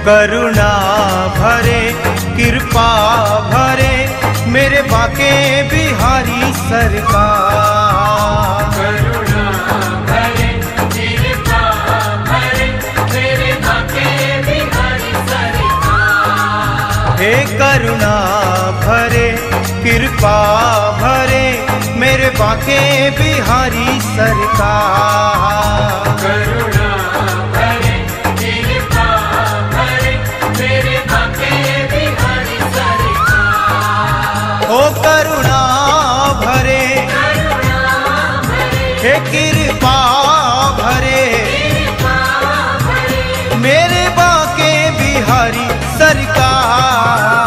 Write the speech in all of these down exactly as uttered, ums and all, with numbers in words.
करुणा भरे कृपा भरे मेरे बाके बिहारी सरकार। करुणा भरे कृपा भरे मेरे बाके बिहारी सरकार। हे करुणा भरे कृपा भरे मेरे बाके बिहारी सरकार। करुणा भरे कृपा भरे मेरे बाके बिहारी सरकार। ओ करुणा भरे हे कृपा भरे मेरे बाके बिहारी सरकार।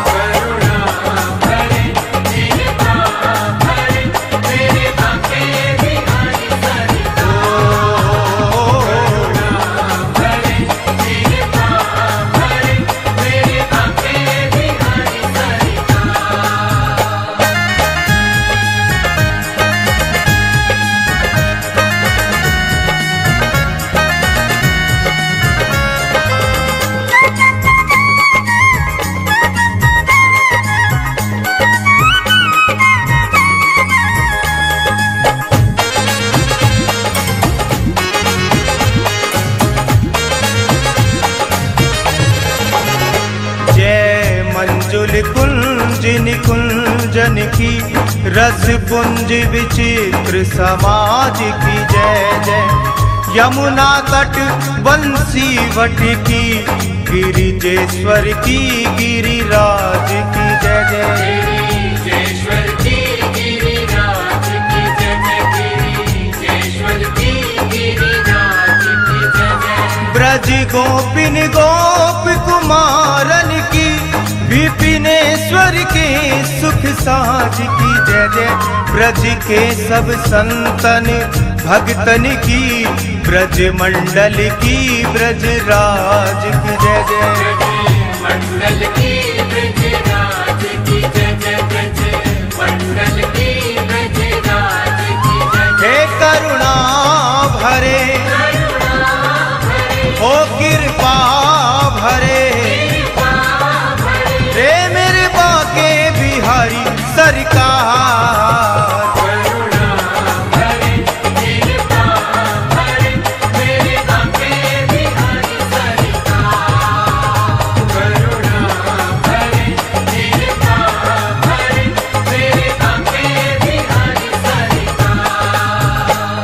मंजुल कुंज निकुंजन की रस पुंज विचित्र समाज की जय जय। यमुना तट बंसी वट की गिरिजेश्वर की गिरिराज की जय जय। गिरिजेश्वर की गिरिराज की जय जय। गिरिजेश्वर की गिरिराज की जय जय। ब्रज गोपिन गोप कुमारन की विपिनेश्वर के सुख साज की जय जय। ब्रज के सब संतन भक्तन की ब्रज मंडल की ब्रज राज की जय जय। मंडल की ब्रज राज की जय जय। ब्रज मंडल की ब्रज राज की जय जय। हे करुणा भरे हो कृपा भरे रे मेरे बाके बिहारी सरकार। करुणा भरे कृपा भरे मेरे बाके बिहारी सरकार। करुणा भरे कृपा भरे मेरे बाके बिहारी सरकार।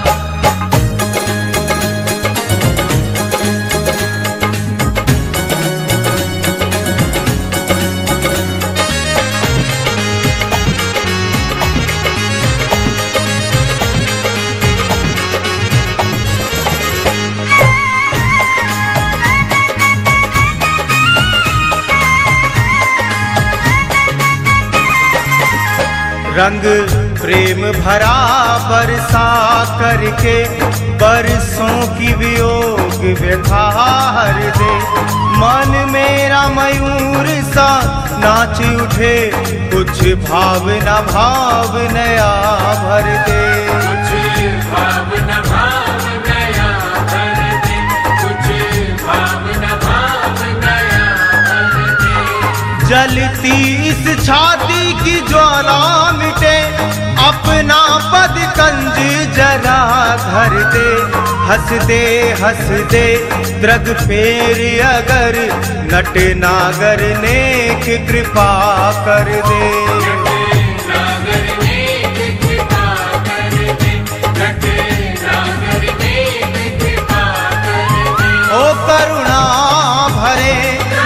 रंग प्रेम भरा बरसा करके बरसों की वियोग व्यथा हर दे। मन मेरा मयूर सा नाच उठे कुछ भावना भाव नया भर दे। कुछ भावना भाव नया भर दे। कुछ भावना भाव नया भर दे। जलती इस छाती की ज्वाला मिटे अपना पद कंज जरा धर दे। हंस दे हंस दे द्रग फेर अगर नट नागर नेक कृपा कर दे। नागर नेक कृपा कर दे। नट नागर नेक कृपा कर दे। ओ करुणा भरे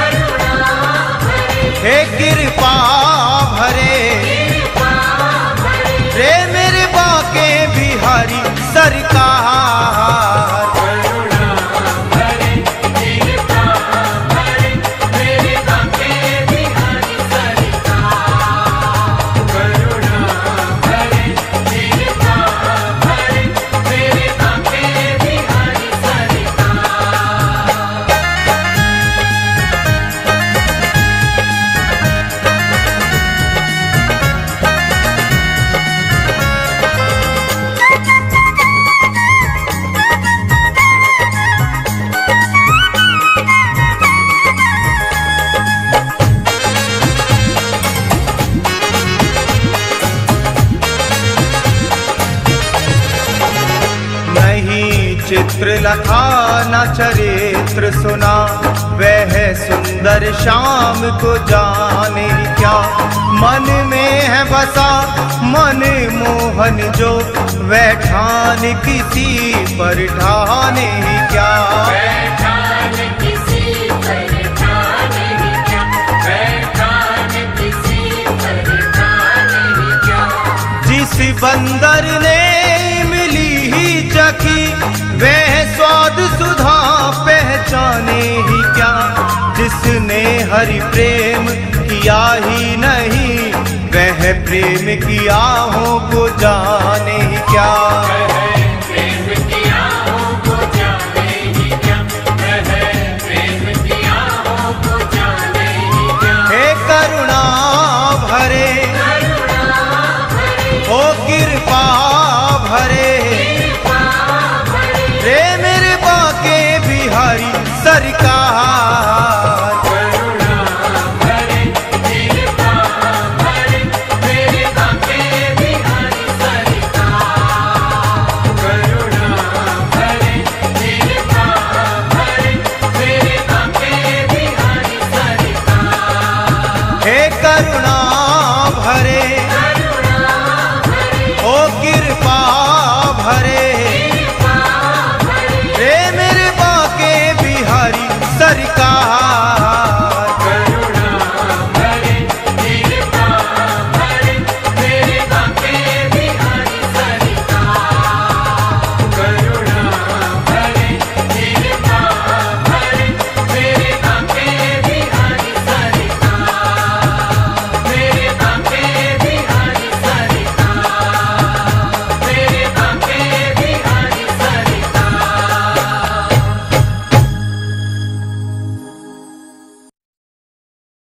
हे कृपा भरे रे मेरे बाके बिहारी सरकार। करुणा भरे कृपा भरे मेरे बाके बिहारी सरकार। चित्र लखा न चरित्र सुना, वह सुंदर श्याम को जाने क्या। मन में है बसा मन मोहन जो, वह ठान किसी पर ठाने क्या। ठान किसी पर ठाने क्या, ठान किसी पर ठाने क्या। जिस बंदर ने मिली ही चखी, वह स्वाद सुधा पहचाने ही क्या। जिसने हरि प्रेम किया ही नहीं, वह प्रेम की आहों को जाने ही क्या। प्रेम की आहों को जाने ही क्या, प्रेम की आहों को जाने ही क्या। हे करुणा भरे ओ कृपा भरे, रे मेरे बाके बिहारी सरकार। हे करुणा भरे ओ कृपा भरे, रे मेरे बाके बिहारी सरकार।